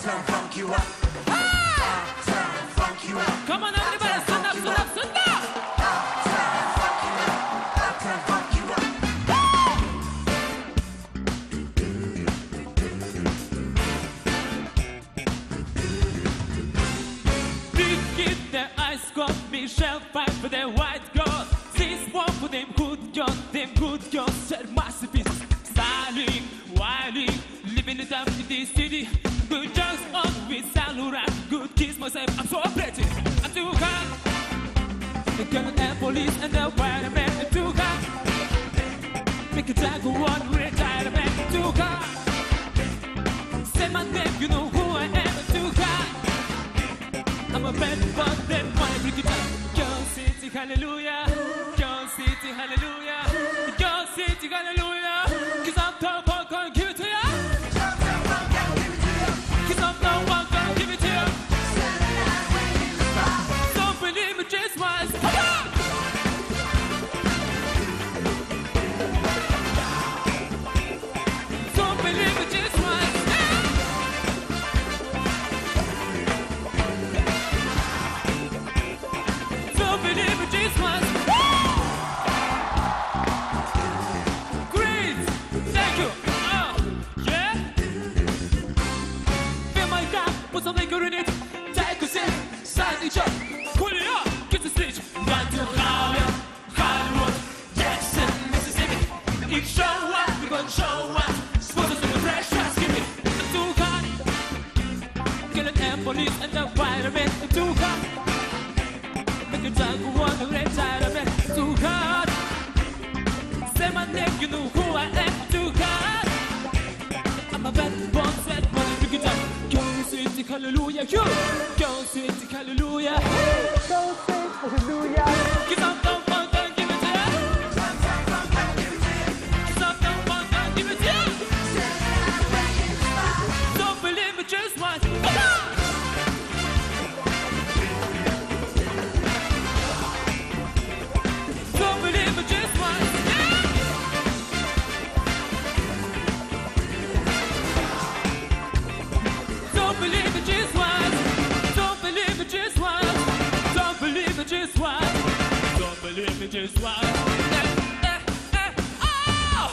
Uptown Funk you up. Uptown Funk you up. Come on, everybody, stand up, stand up, stand up. Uptown Funk you up. Uptown Funk you up. Big the ice cold, Michelle fight for the white girl. This one for them good girls, set masterpieces. Styling, wilding, living it up in this city. Good jokes on with Saluran, good kiss myself, I'm so pretty. I'm too hot. The gun and police and the fireman, I'm too hot. Make a jack one retirement, too hot. Say my name, you know who I am, I'm too hot. I'm a bad but then wanna break it up. Girl City, hallelujah. Girl City, hallelujah. Girl City, hallelujah. Cause I'm the one gonna give it to ya. Cause I'm the one gonna give it to ya. Don't believe me just once. Come on! Don't believe me just once. Don't believe me just once. Great! Thank you! Yeah? Feel my gap, put some liquor in it. Take a sip, sign each up. Pull it up, get the stage. Run to Harlem, Hollywood, Jackson, Mississippi. Each show up, we gon' show up. Sponsors in the fresh tracks, give it. I'm too hot. Killing and police and the firemen. I'm too hot. Make a time for one to retirement. Too hot. Say my name, you know who I am. Too hot. I'm a bad boy, set money, pick it up. Go City, hallelujah. Go City, hallelujah. Go sing hallelujah. Cause I'm the one gonna give it to ya. Cause I'm the one gonna give it to ya. Don't believe me just once. Come on! Don't believe me just once. Yeah! Don't believe me just once. Don't believe me just once. Don't believe me just once. Don't believe me just once. Oh!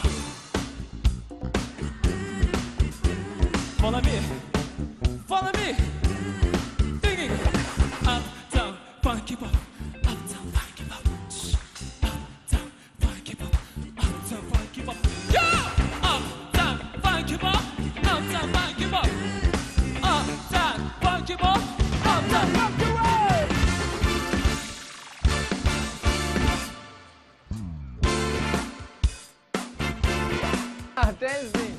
Follow me. Follow me. Thinking. Uptown, funky pop. Uptown, funky pop. Shh. Uptown, funky pop. Uptown, funky pop. Yeah! Uptown, funky pop. Uptown, funky pop. Uptown, funky pop. Uptown, funky pop. Dancing.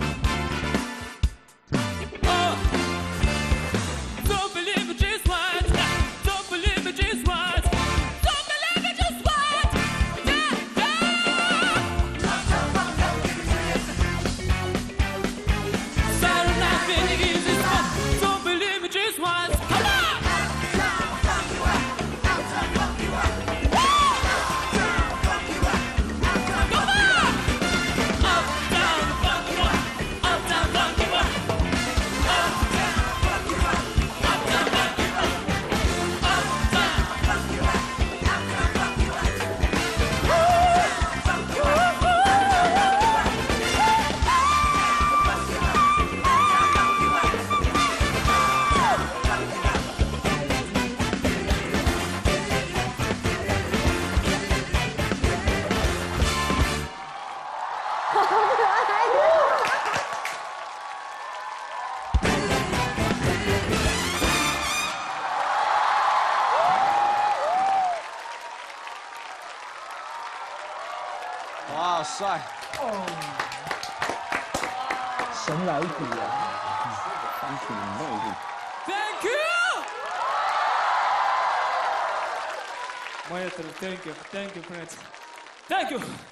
Don't believe me just once. Don't believe me just once. Don't believe me just once. Yeah, yeah. Saturday night feeling easy fun. Don't believe me just once. Come on. Uptown, funky one. Uptown, funky one. Wow, 帅！ 神来一笔啊！ 单曲的魅力。 Thank you. Maestro, thank you, friends. Thank you.